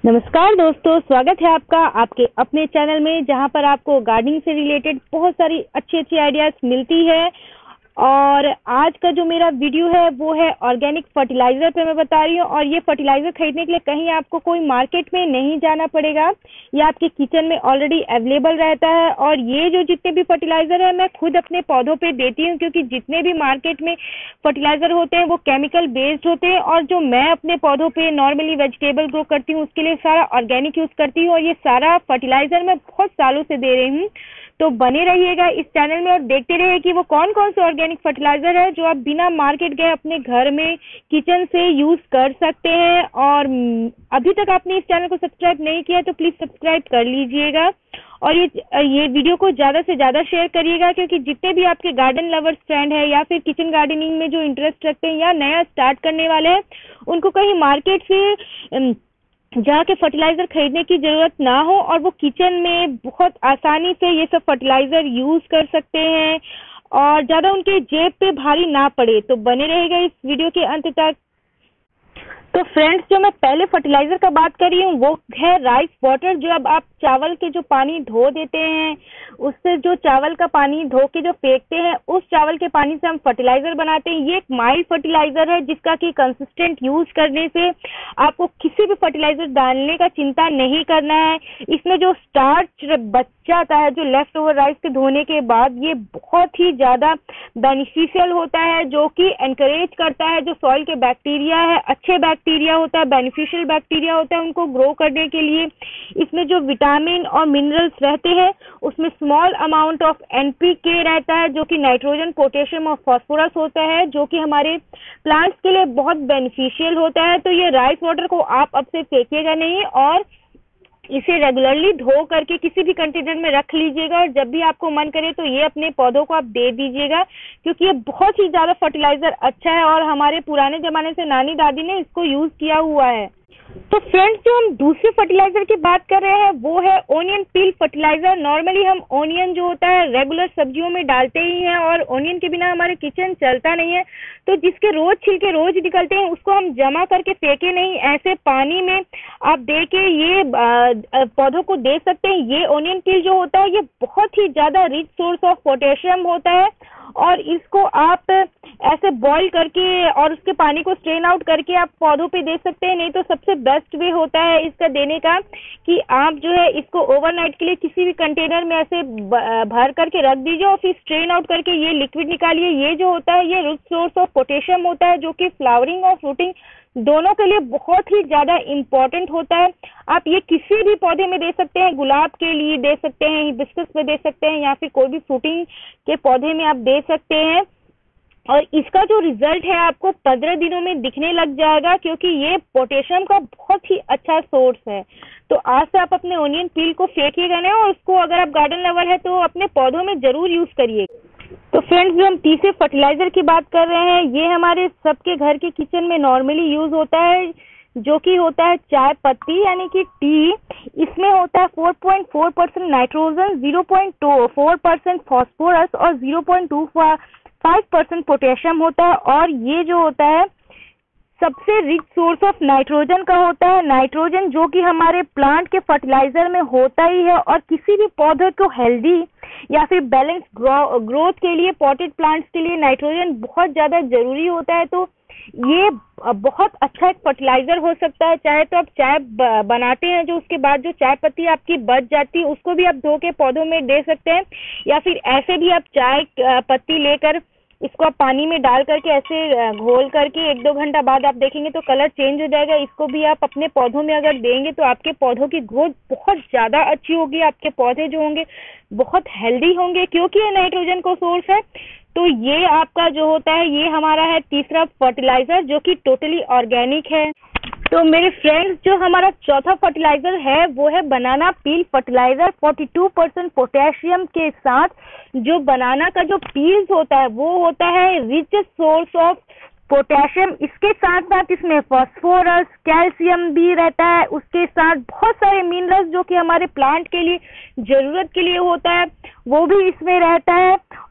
नमस्कार दोस्तों, स्वागत है आपका आपके अपने चैनल में, जहां पर आपको गार्डनिंग से रिलेटेड बहुत सारी अच्छी आइडियाज मिलती है। और आज का जो मेरा वीडियो है वो है ऑर्गेनिक फर्टिलाइजर पे मैं बता रही हूँ। और ये फर्टिलाइजर खरीदने के लिए कहीं आपको कोई मार्केट में नहीं जाना पड़ेगा, ये आपके किचन में ऑलरेडी अवेलेबल रहता है। और ये जो जितने भी फर्टिलाइजर है मैं खुद अपने पौधों पे देती हूँ, क्योंकि जितने भी मार्केट में फर्टिलाइजर होते हैं वो केमिकल बेस्ड होते हैं, और जो मैं अपने पौधों पे नॉर्मली वेजिटेबल ग्रो करती हूँ उसके लिए सारा ऑर्गेनिक यूज करती हूँ। और ये सारा फर्टिलाइजर मैं बहुत सालों से दे रही हूँ। तो बने रहिएगा इस चैनल में और देखते रहिए कि वो कौन कौन से ऑर्गेनिक फर्टिलाइजर है जो आप बिना मार्केट गए अपने घर में किचन से यूज कर सकते हैं। और अभी तक आपने इस चैनल को सब्सक्राइब नहीं किया तो प्लीज सब्सक्राइब कर लीजिएगा। और ये वीडियो को ज्यादा से ज्यादा शेयर करिएगा, क्योंकि जितने भी आपके गार्डन लवर्स फ्रेंड है या फिर किचन गार्डनिंग में जो इंटरेस्ट रखते हैं या नया स्टार्ट करने वाले हैं, उनको कहीं मार्केट से जाके फर्टिलाइजर खरीदने की जरूरत ना हो और वो किचन में बहुत आसानी से ये सब फर्टिलाइजर यूज कर सकते हैं और ज्यादा उनके जेब पे भारी ना पड़े। तो बने रहेगा इस वीडियो के अंत तक। तो फ्रेंड्स, जो मैं पहले फर्टिलाइजर का बात कर रही हूँ वो है राइस वाटर। जो अब आप चावल के जो पानी धो देते हैं, उससे जो चावल का पानी धो के जो फेंकते हैं, उस चावल के पानी से हम फर्टिलाइजर बनाते हैं। ये एक माइल्ड फर्टिलाइजर है जिसका कि कंसिस्टेंट यूज करने से आपको किसी भी फर्टिलाइजर डालने का चिंता नहीं करना है। इसमें जो स्टार्च बच जाता है जो लेफ्ट ओवर राइस के धोने के बाद, ये बहुत ही ज्यादा बेनिफिशियल होता है, जो कि एनकरेज करता है जो सॉइल के बैक्टीरिया है, अच्छे बैक्टीरिया होता है, बेनिफिशियल बैक्टीरिया होता है, उनको ग्रो करने के लिए। इसमें जो विटामिन और मिनरल्स रहते हैं उसमें स्मॉल अमाउंट ऑफ एनपीके रहता है, जो कि नाइट्रोजन, पोटेशियम और फास्फोरस होता है, जो कि हमारे प्लांट्स के लिए बहुत बेनिफिशियल होता है। तो ये राइस वाटर को आप अब से फेंकिएगा नहीं और इसे रेगुलरली धो करके किसी भी कंटेनर में रख लीजिएगा, और जब भी आपको मन करे तो ये अपने पौधों को आप दे दीजिएगा, क्योंकि ये बहुत ही ज्यादा फर्टिलाइजर अच्छा है और हमारे पुराने जमाने से नानी दादी ने इसको यूज किया हुआ है। तो फ्रेंड्स, जो हम दूसरे फर्टिलाइजर की बात कर रहे हैं वो है ओनियन पील फर्टिलाइजर। नॉर्मली हम ओनियन जो होता है रेगुलर सब्जियों में डालते ही हैं, और ओनियन के बिना हमारे किचन चलता नहीं है। तो जिसके रोज छिलके रोज निकलते हैं उसको हम जमा करके फेंके नहीं, ऐसे पानी में आप दे के ये पौधों को दे सकते हैं। ये ओनियन पील जो होता है ये बहुत ही ज्यादा रिच सोर्स ऑफ पोटेशियम होता है, और इसको आप ऐसे बॉईल करके और उसके पानी को स्ट्रेन आउट करके आप पौधों पे दे सकते हैं। नहीं तो सबसे बेस्ट वे होता है इसका देने का कि आप जो है इसको ओवरनाइट के लिए किसी भी कंटेनर में ऐसे भर करके रख दीजिए और फिर स्ट्रेन आउट करके ये लिक्विड निकालिए। ये जो होता है ये रिच सोर्स ऑफ पोटेशियम होता है, जो कि फ्लावरिंग और फ्रूटिंग दोनों के लिए बहुत ही ज्यादा इम्पोर्टेंट होता है। आप ये किसी भी पौधे में दे सकते हैं, गुलाब के लिए दे सकते हैं, हिबिस्कस में दे सकते हैं, या फिर कोई भी फ्रूटिंग के पौधे में आप दे सकते हैं। और इसका जो रिजल्ट है आपको 15 दिनों में दिखने लग जाएगा, क्योंकि ये पोटेशियम का बहुत ही अच्छा सोर्स है। तो आज से आप अपने ओनियन पील को फेंकिएगा नहीं, और उसको अगर आप गार्डन लवर है तो अपने पौधों में जरूर यूज करिए। तो फ्रेंड्स, जो हम तीसरे फर्टिलाइजर की बात कर रहे हैं ये हमारे सबके घर के किचन में नॉर्मली यूज होता है, जो कि होता है चाय पत्ती यानी कि टी। इसमें होता है 4.4% नाइट्रोजन, 0.4% फास्फोरस और 0.25% पोटेशियम होता है। और ये जो होता है सबसे रिच सोर्स ऑफ नाइट्रोजन का होता है। नाइट्रोजन जो कि हमारे प्लांट के फर्टिलाइजर में होता ही है, और किसी भी पौधे को हेल्दी या फिर बैलेंस ग्रोथ के लिए पॉटेड प्लांट्स के लिए नाइट्रोजन बहुत ज्यादा जरूरी होता है। तो ये बहुत अच्छा एक फर्टिलाइजर हो सकता है। चाहे तो आप चाय बनाते हैं जो उसके बाद जो चाय पत्ती आपकी बच जाती है उसको भी आप धो के पौधों में दे सकते हैं, या फिर ऐसे भी आप चाय पत्ती लेकर इसको आप पानी में डाल करके ऐसे घोल करके 1-2 घंटा बाद आप देखेंगे तो कलर चेंज हो जाएगा। इसको भी आप अपने पौधों में अगर देंगे तो आपके पौधों की ग्रोथ बहुत ज्यादा अच्छी होगी, आपके पौधे जो होंगे बहुत हेल्दी होंगे, क्योंकि ये नाइट्रोजन का सोर्स है। तो ये आपका जो होता है ये हमारा है तीसरा फर्टिलाइजर, जो कि टोटली ऑर्गेनिक है। तो मेरे फ्रेंड्स, जो हमारा चौथा फर्टिलाइजर है वो है बनाना पील फर्टिलाइजर। 42% पोटेशियम के साथ जो बनाना का जो पील्स होता है वो होता है रिच सोर्स ऑफ पोटेशियम। इसके साथ साथ इसमें फास्फोरस, कैल्शियम भी रहता है, उसके साथ बहुत सारे मिनरल्स जो कि हमारे प्लांट के लिए जरूरत के लिए होता है वो भी इसमें रहता है।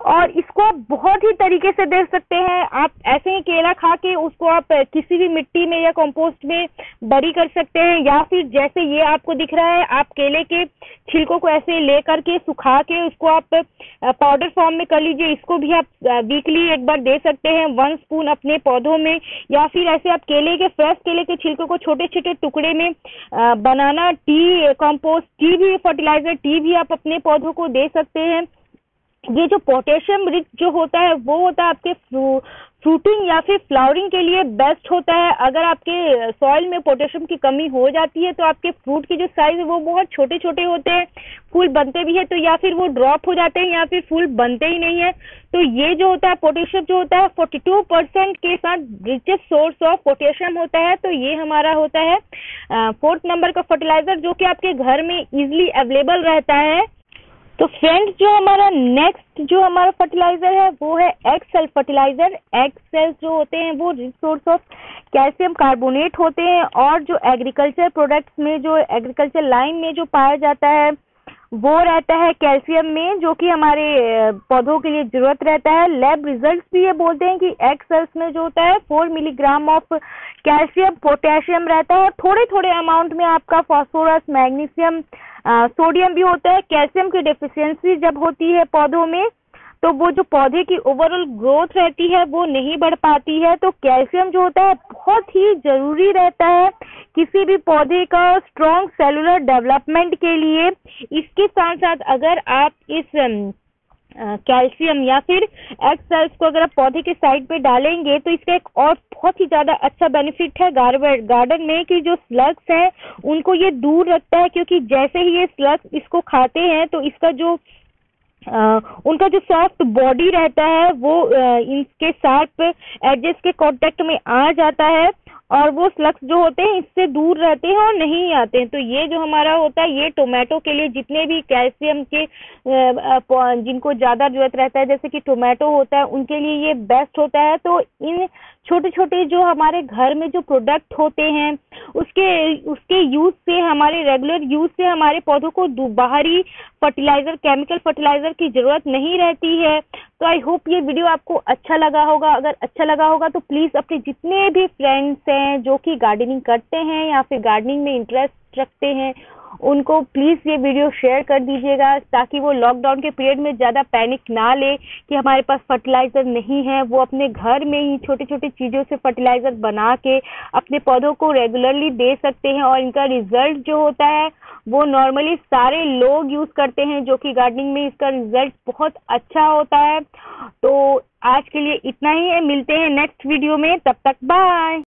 और इसको आप बहुत ही तरीके से देख सकते हैं। आप ऐसे ही केला खा के उसको आप किसी भी मिट्टी में या कंपोस्ट में बरी कर सकते हैं, या फिर जैसे ये आपको दिख रहा है, आप केले के छिलकों को ऐसे ले करके सुखा के उसको आप पाउडर फॉर्म में कर लीजिए। इसको भी आप वीकली एक बार दे सकते हैं 1 स्पून अपने पौधों में, या फिर ऐसे आप फ्रेश केले के छिलकों को छोटे छोटे टुकड़े में बनाना टी, कंपोस्ट टी भी, फर्टिलाइजर टी भी आप अपने पौधों को दे सकते हैं। ये जो पोटेशियम रिच जो होता है वो होता है आपके फ्रूटिंग या फिर फ्लावरिंग के लिए बेस्ट होता है। अगर आपके सॉइल में पोटेशियम की कमी हो जाती है तो आपके फ्रूट की जो साइज है वो बहुत छोटे छोटे होते हैं, फूल बनते भी है तो या फिर वो ड्रॉप हो जाते हैं या फिर फूल बनते ही नहीं है। तो ये जो होता है पोटेशियम जो होता है 42% के साथ रिचेस्ट सोर्स ऑफ पोटेशियम होता है। तो ये हमारा होता है 4th नंबर का फर्टिलाइजर जो कि आपके घर में इजिली अवेलेबल रहता है। तो फ्रेंड्स, जो हमारा नेक्स्ट जो हमारा फर्टिलाइजर है वो है eggshell fertiliser. Eggshells जो होते हैं वो rich source of calcium carbonate होते हैं, और जो एग्रीकल्चर प्रोडक्ट्स में, जो एग्रीकल्चर लाइन में जो पाया जाता है वो रहता है कैल्शियम में, जो कि हमारे पौधों के लिए जरूरत रहता है। लैब रिजल्ट्स भी ये बोलते हैं कि एग सेल्स में जो होता है 4 मिलीग्राम ऑफ कैल्शियम पोटेशियम रहता है, और थोड़े थोड़े अमाउंट में आपका फास्फोरस, मैग्नीशियम, सोडियम भी होता है। कैल्शियम की डेफिशिएंसी जब होती है पौधों में तो वो जो पौधे की ओवरऑल ग्रोथ रहती है वो नहीं बढ़ पाती है। तो कैल्शियम जो होता है बहुत ही जरूरी रहता है किसी भी पौधे का स्ट्रॉन्ग सेलुलर डेवलपमेंट के लिए। इसके साथ साथ अगर आप इस कैल्शियम या फिर एग सेल्स को अगर आप पौधे के साइड पे डालेंगे तो इसका एक और बहुत ही ज्यादा अच्छा बेनिफिट है गार्डन में, कि जो स्लग्स हैं उनको ये दूर रखता है, क्योंकि जैसे ही ये स्लग्स इसको खाते हैं तो इसका जो उनका जो सॉफ्ट बॉडी रहता है वो इनके शार्प एजेस के कांटेक्ट में आ जाता है, और वो स्लग्स जो होते हैं इससे दूर रहते हैं और नहीं आते हैं। तो ये जो हमारा होता है ये टोमेटो के लिए, जितने भी कैल्शियम के जिनको ज्यादा जरूरत रहता है जैसे कि टोमेटो होता है, उनके लिए ये बेस्ट होता है। तो इन छोटे छोटे जो हमारे घर में जो प्रोडक्ट होते हैं उसके यूज से, हमारे रेगुलर यूज से हमारे पौधों को बाहरी फर्टिलाइजर, केमिकल फर्टिलाइजर की जरूरत नहीं रहती है। तो आई होप ये वीडियो आपको अच्छा लगा होगा। अगर अच्छा लगा होगा तो प्लीज अपने जितने भी फ्रेंड्स हैं जो कि गार्डनिंग करते हैं या फिर गार्डनिंग में इंटरेस्ट रखते हैं उनको प्लीज ये वीडियो शेयर कर दीजिएगा, ताकि वो लॉकडाउन के पीरियड में ज्यादा पैनिक ना ले कि हमारे पास फर्टिलाइजर नहीं है। वो अपने घर में ही छोटी छोटी चीजों से फर्टिलाइजर बना के अपने पौधों को रेगुलरली दे सकते हैं, और इनका रिजल्ट जो होता है वो नॉर्मली सारे लोग यूज करते हैं, जो कि गार्डनिंग में इसका रिजल्ट बहुत अच्छा होता है। तो आज के लिए इतना ही है, मिलते हैं नेक्स्ट वीडियो में, तब तक बाय।